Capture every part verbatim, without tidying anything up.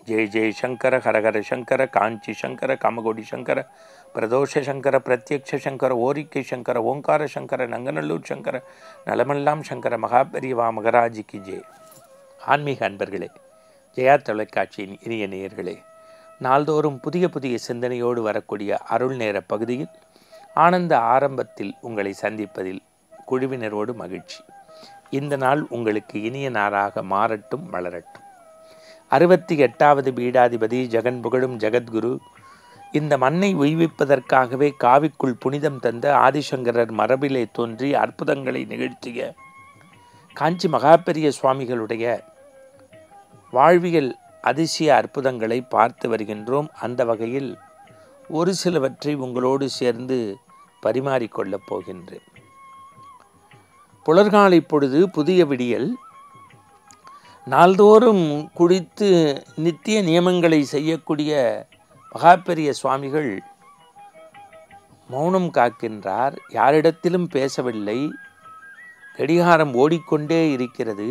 ஜெய ஜெயசங்கர ஹரஹர சங்கர காஞ்சி சங்கர காமகோடி சங்கர பிரதோஷ சங்கர பிரத்யக்ஷ சங்கர ஓரிக்கை சங்கர ஓங்கார சங்கர நங்கநல்லூர் சங்கர நலமெல்லாம் சங்கர மகாபெரிவா மகராஜிக்கு ஜெய். ஆன்மீக அன்பர்களே, ஜெயா தொலைக்காட்சியின் இனிய நேயர்களே, நாள்தோறும் புதிய புதிய சிந்தனையோடு வரக்கூடிய அருள் நேர பகுதியில் ஆனந்த ஆரம்பத்தில் உங்களை சந்திப்பதில் குழுவினரோடு மகிழ்ச்சி. இந்த நாள் உங்களுக்கு இனிய நாளாக மாறட்டும், வளரட்டும். அறுபத்தி எட்டாவது பீடாதிபதி ஜெகன் புகழும் ஜெகத்குரு இந்த மண்ணை உய்விப்பதற்காகவே காவிக்குள் புனிதம் தந்த ஆதிசங்கரர் மரபிலே தோன்றி அற்புதங்களை நிகழ்த்திய காஞ்சி மகாபெரிய சுவாமிகளுடைய வாழ்வியல் அதிசய அற்புதங்களை பார்த்து வருகின்றோம். அந்த வகையில் ஒரு சிலவற்றை உங்களோடு சேர்ந்து பரிமாறிக்கொள்ளப் போகின்றேன். புலர்காலை பொழுது புதிய விடியல். நாள்தோறும் குடித்து நித்திய நியமங்களை செய்யக்கூடிய மகாபெரிய சுவாமிகள் மௌனம் காக்கின்றார். யாரிடத்திலும் பேசவில்லை. கடிகாரம் ஓடிக்கொண்டே இருக்கிறது.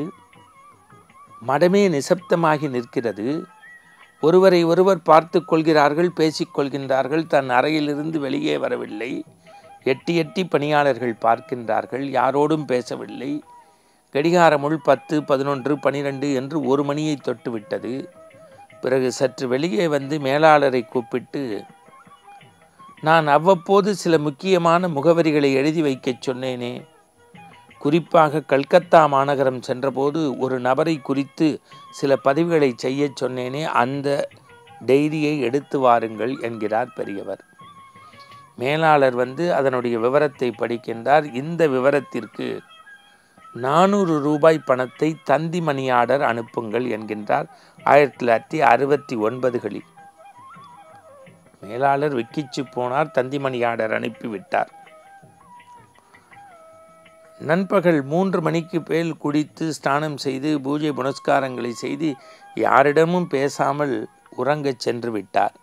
மடமே நிசப்தமாகி நிற்கிறது. ஒருவரை ஒருவர் பார்த்து கொள்கிறார்கள், பேசிக்கொள்கின்றார்கள். தன் அறையிலிருந்து வெளியே வரவில்லை. எட்டி எட்டி பணியாளர்கள் பார்க்கின்றார்கள். யாரோடும் பேசவில்லை. கடிகாரமுள் பத்து பதினொன்று பனிரெண்டு என்று ஒரு மணியை தொட்டுவிட்டது. பிறகு சற்று வெளியே வந்து மேலாளரை கூப்பிட்டு, நான் அவ்வப்போது சில முக்கியமான முகவரிகளை எழுதி வைக்கச் சொன்னேனே, குறிப்பாக கல்கத்தா மாநகரம் சென்றபோது ஒரு நபரை குறித்து சில பதிவுகளை செய்ய சொன்னேனே, அந்த டைரியை எடுத்து வாருங்கள் என்கிறார் பெரியவர். மேலாளர் வந்து அதனுடைய விவரத்தை படிக்கின்றார். இந்த விவரத்திற்கு நானூறு ரூபாய் பணத்தை தந்தி மணி ஆர்டர் அனுப்புங்கள் என்கின்றார். ஆயிரத்தி தொள்ளாயிரத்தி அறுபத்தி ஒன்பதுகளில் மேலாளர் விக்கிச்சு போனார். தந்தி மணி ஆர்டர் அனுப்பிவிட்டார். நண்பகல் மூன்று மணிக்கு மேல் குடித்து ஸ்நானம் செய்து பூஜை புனஸ்காரங்களை செய்து யாரிடமும் பேசாமல் உறங்கச் சென்று விட்டார்.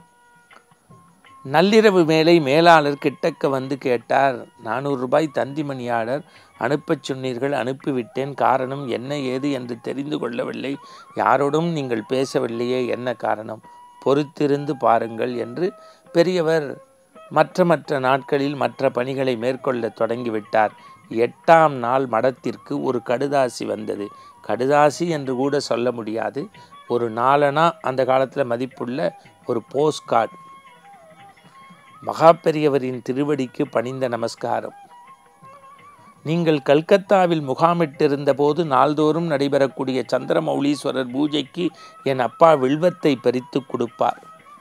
நள்ளிரவு மேலை மேலாளர் கிட்டக்க வந்து கேட்டார், நானூறு ரூபாய் தந்தி மணி ஆர்டர் அனுப்பச் சொன்னீர்கள், அனுப்பிவிட்டேன். காரணம் என்ன ஏது என்று தெரிந்து கொள்ளவில்லை. யாரோடும் நீங்கள் பேசவில்லையே, என்ன காரணம்? பொறுத்திருந்து பாருங்கள் என்று பெரியவர் மற்ற மற்ற நாட்களில் மற்ற பணிகளை மேற்கொள்ள தொடங்கிவிட்டார். எட்டாம் நாள் மடத்திற்கு ஒரு கடுதாசி வந்தது. கடுதாசி என்று கூட சொல்ல முடியாது, ஒரு நாலனா அந்த காலத்தில் மதிப்புள்ள ஒரு போஸ்ட் கார்டு. மகாபெரியவரின் திருவடிக்கு பணிந்த நமஸ்காரம். நீங்கள் கல்கத்தாவில் முகாமிட்டிருந்த போது நாள்தோறும் நடைபெறக்கூடிய சந்திரமௌலீஸ்வரர் பூஜைக்கு என் அப்பா வில்வத்தை பறித்து கொடுப்பார்.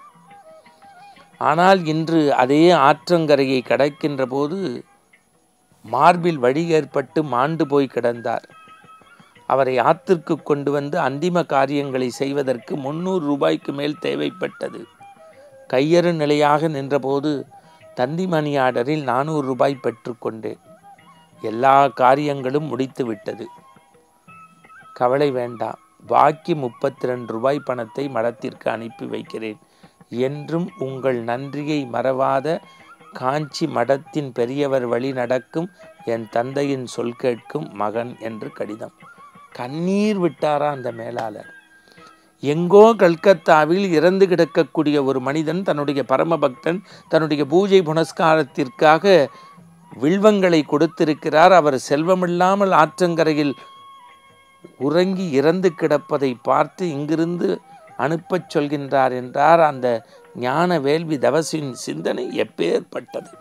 ஆனால் இன்று அதே ஆற்றங்கரையை கடக்கின்ற போது மார்பில் வழி ஏற்பட்டு மாண்டு போய் கிடந்தார். அவரை ஆத்திற்கு கொண்டு வந்து அந்திம காரியங்களை செய்வதற்கு முன்னூறு ரூபாய்க்கு மேல் தேவைப்பட்டது. கையறு நிலையாக நின்றபோது தந்தி மணி ஆர்டரில் நானூறு ரூபாய் பெற்றுக்கொண்டேன். எல்லா காரியங்களும் முடித்து விட்டது. கவலை வேண்டாம், பாக்கி முப்பத்தி ரெண்டு ரூபாய் பணத்தை மடத்திற்கு அனுப்பி வைக்கிறேன். என்றும் உங்கள் நன்றியை மறவாத காஞ்சி மடத்தின் பெரியவர் வழி நடக்கும் என் தந்தையின் சொல் கேட்கும் மகன் என்று கடிதம். கண்ணீர் விட்டாரா அந்த மேலாளர். எங்கோ கல்கத்தாவில் இறந்து கிடக்கக்கூடிய ஒரு மனிதன், தன்னுடைய பரமபக்தன், தன்னுடைய பூஜை புனஸ்காரத்திற்காக வில்வங்களை கொடுத்திருக்கிறார். அவர் செல்வமில்லாமல் ஆற்றங்கரையில் உறங்கி இறந்து கிடப்பதை பார்த்து இங்கிருந்து அனுப்பச் சொல்கின்றார் என்றார். அந்த ஞான வேள்வி தவசின் சிந்தனை எப்பேற்பட்டது!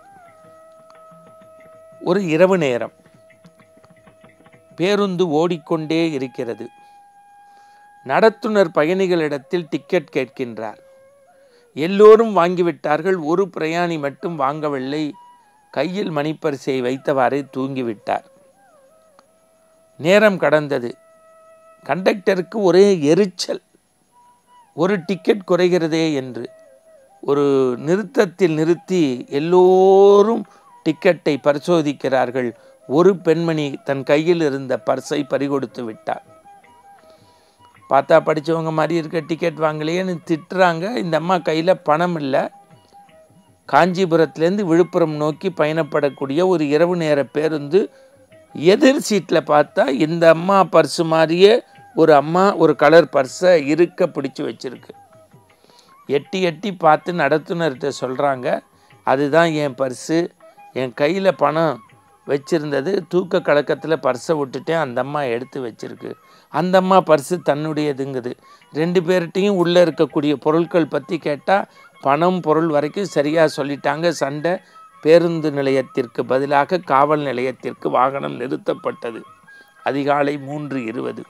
ஒரு இரவு நேரம், பேருந்து ஓடிக்கொண்டே இருக்கிறது. நடத்துனர் பயணிகளிடத்தில் டிக்கெட் கேட்கின்றார். எல்லோரும் வாங்கிவிட்டார்கள். ஒரு பிரயாணி மட்டும் வாங்கவில்லை. கையில் மணிப்பரிசை வைத்தவாறே தூங்கிவிட்டார். நேரம் கடந்தது. கண்டக்டருக்கு ஒரே எரிச்சல், ஒரு டிக்கெட் குறைகிறதே என்று. ஒரு நிறுத்தத்தில் நிறுத்தி எல்லோரும் டிக்கெட்டை பரிசோதிக்கிறார்கள். ஒரு பெண்மணி தன் கையில் இருந்த பர்ஸை பறிகொடுத்து விட்டார். பார்த்தா படித்தவங்க மாதிரி இருக்க, டிக்கெட் வாங்கலையேன்னு திட்டுறாங்க. இந்த அம்மா கையில் பணம் இல்லை. காஞ்சிபுரத்துலேருந்து விழுப்புரம் நோக்கி பயணப்படக்கூடிய ஒரு இரவு நேர பேருந்து எதிர் சீட்டில் பார்த்தா இந்த அம்மா பர்ஸு மாதிரியே ஒரு அம்மா ஒரு கலர் பர்ஸை இருக்க பிடிச்சி வச்சிருக்கு. எட்டி எட்டி பார்த்து நடத்துனர்கிட்ட சொல்கிறாங்க, அதுதான் என் பர்ஸு, என் கையில் பணம் வச்சுருந்தது, தூக்க கலக்கத்தில் பர்ஸை விட்டுட்டேன், அந்த அம்மா எடுத்து வச்சிருக்கு. அந்த அம்மா பர்ஸு தன்னுடையதுங்குது. ரெண்டு பேர்கிட்டையும் உள்ளே இருக்கக்கூடிய பொருட்கள் பற்றி கேட்டால் பணம் பொருள் வரைக்கும் சரியாக சொல்லிட்டாங்க. சண்டை. பேருந்து நிலையத்திற்கு பதிலாக காவல் நிலையத்திற்கு வாகனம் நிறுத்தப்பட்டது. அதிகாலை மூன்று இருபது.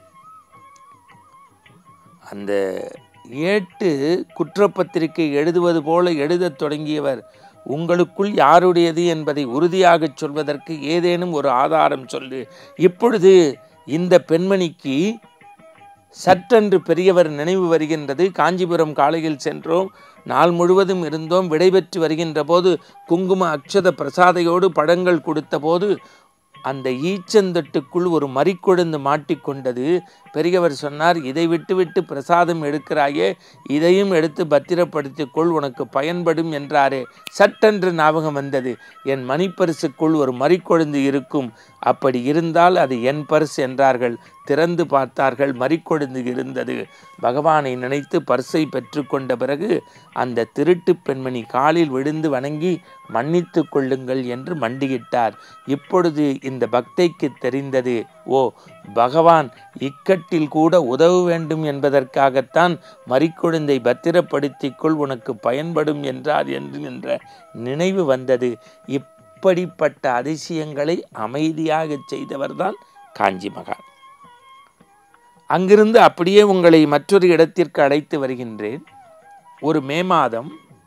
அந்த ஏட்டு குற்றப்பத்திரிகை எழுதுவது போல எழுதத் தொடங்கியவர், உங்களுக்குள் யாருடையது என்பதை உறுதியாக சொல்வதற்கு ஏதேனும் ஒரு ஆதாரம் சொல்லு. இப்பொழுது இந்த பெண்மணிக்கு சற்றென்று பெரியவர் நினைவு வருகின்றது. காஞ்சிபுரம் காலையில் சென்றோம், நாள் முழுவதும் இருந்தோம். விடைபெற்று வருகின்ற போது குங்கும அக்ஷத பிரசாதையோடு பழங்கள் கொடுத்த போது அந்த ஈச்சந்தட்டுக்குள் ஒரு மறிக்கொழுந்து மாட்டிக்கொண்டது. பெரியவர் சொன்னார், இதை விட்டு விட்டு பிரசாதம் எடுக்கிறாயே, இதையும் எடுத்து பத்திரப்படுத்திக்கொள், உனக்கு பயன்படும் என்றாரே. சட்டென்று ஞாபகம் வந்தது, என் மணிப்பரிசுக்குள் ஒரு மறிக்கொழுந்து இருக்கும், அப்படி இருந்தால் அது என் பரிசு என்றார்கள். திறந்து பார்த்தார்கள், மறிக்கொழுந்து இருந்தது. பகவானை நினைத்து பர்சை பெற்று கொண்ட பிறகு அந்த திருட்டு பெண்மணி காலில் விழுந்து வணங்கி மன்னித்து கொள்ளுங்கள் என்று மண்டியிட்டார். இப்பொழுது இந்த பக்தைக்கு தெரிந்தது, ஓ பகவான் இக்கட்டில் கூட உதவ வேண்டும் என்பதற்காகத்தான் மறிக்கொழுந்தை பத்திரப்படுத்திக்கொள், உனக்கு பயன்படும் என்றார் என்று என்ற நினைவு வந்தது. இப்படிப்பட்ட அதிசயங்களை அமைதியாக செய்தவர்தான் காஞ்சி மகான். அங்கிருந்து அப்படியே உங்களை மற்றொரு இடத்திற்கு அழைத்து வருகின்றேன். ஒரு மே மாதம்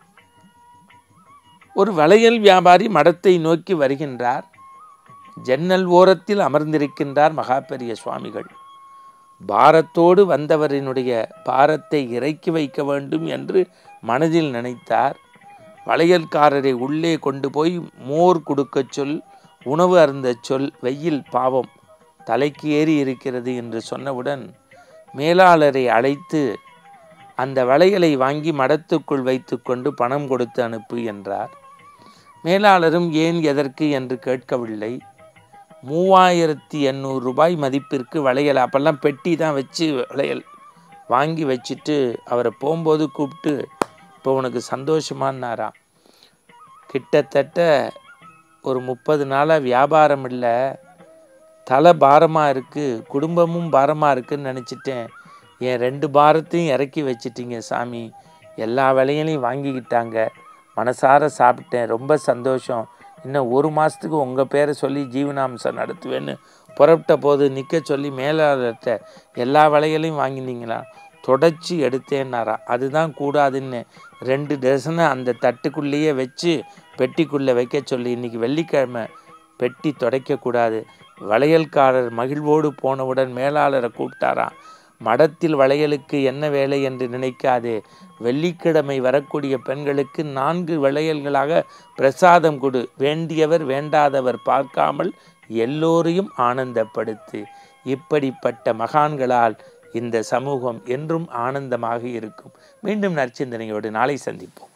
ஒரு வளையல் வியாபாரி மடத்தை நோக்கி வருகின்றார். ஜன்னல் ஓரத்தில் அமர்ந்திருக்கின்றார் மகா பெரிய சுவாமிகள். பாரத்தோடு வந்தவரினுடைய பாரத்தை இறக்கி வைக்க வேண்டும் என்று மனதில் நினைத்தார். வளையல்காரரை உள்ளே கொண்டு போய் மோர் கொடுக்க சொல், உணவு அருந்த சொல், வெயில் பாவம் தலைக்கு ஏறி இருக்கிறது என்று சொன்னவுடன் மேலாளரை அழைத்து அந்த வளையலை வாங்கி மடத்துக்குள் வைத்து கொண்டு பணம் கொடுத்து அனுப்பு என்றார். மேலாளரும் ஏன் எதற்கு என்று கேட்கவில்லை. மூவாயிரத்தி எண்ணூறு ரூபாய் மதிப்பிற்கு வளையல், அப்பெல்லாம் பெட்டி தான் வச்சு வளையல் வாங்கி வச்சுட்டு அவரை போகும்போது கூப்பிட்டு, இப்போ உனக்கு சந்தோஷமானாரா? கிட்டத்தட்ட ஒரு முப்பது நாளாக வியாபாரம் இல்லை, தலை பாரமாக இருக்குது, குடும்பமும் பாரமாக இருக்குதுன்னு நினச்சிட்டேன். என் ரெண்டு பாரத்தையும் இறக்கி வச்சிட்டிங்க சாமி, எல்லா வேலையிலையும் வாங்கிக்கிட்டாங்க, மனசார சாப்பிட்டேன், ரொம்ப சந்தோஷம். இன்னும் ஒரு மாதத்துக்கு உங்கள் பேரை சொல்லி ஜீவனாம்சம் நடத்துவேன்னு புறப்பட்ட போது நிற்க சொல்லி மேலாளர்கிட்ட எல்லா வேலைகளையும் வாங்கினீங்களா? தொடச்சி எடுத்தேன்னாரா? அதுதான் கூடாதுன்னு ரெண்டு டசனை அந்த தட்டுக்குள்ளேயே வச்சு பெட்டிக்குள்ளே வைக்க சொல்லி, இன்றைக்கி வெள்ளிக்கிழமை பெட்டி துடைக்கக்கூடாது. வளையல்காரர் மகிழ்வோடு போனவுடன் மேலாளரை கூப்பிட்டாரா, மடத்தில் வளையலுக்கு என்ன வேலை என்று நினைக்காதே, வெள்ளிக்கிழமை வரக்கூடிய பெண்களுக்கு நான்கு வளையல்களாக பிரசாதம் கொடு, வேண்டியவர் வேண்டாதவர் பார்க்காமல் எல்லோரையும் ஆனந்தப்படுத்து. இப்படிப்பட்ட மகான்களால் இந்த சமூகம் என்றும் ஆனந்தமாக இருக்கும். மீண்டும் நற்சிந்தனையோடு நாளை சந்திப்போம்.